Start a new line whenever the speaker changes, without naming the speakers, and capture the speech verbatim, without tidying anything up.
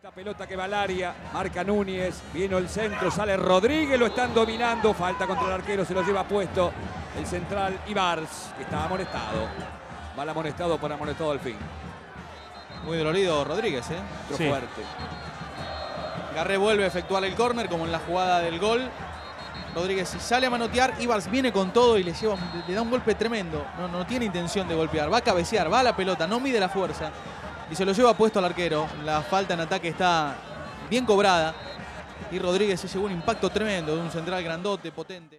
Esta pelota que va al área, marca Núñez, vino el centro, sale Rodríguez, lo están dominando, falta contra el arquero, se lo lleva puesto el central Ibars, que estaba amonestado. Mal amonestado por amonestado al fin.
Muy dolorido Rodríguez, ¿eh?
Pero
Sí.
fuerte.
Garré vuelve a efectuar el córner, como en la jugada del gol. Rodríguez sale a manotear, Ibars viene con todo y le, lleva, le da un golpe tremendo. No, no tiene intención de golpear, va a cabecear, va a la pelota, no mide la fuerza. Y se lo lleva puesto al arquero. La falta en ataque está bien cobrada. Y Rodríguez se llevó un impacto tremendo de un central grandote, potente.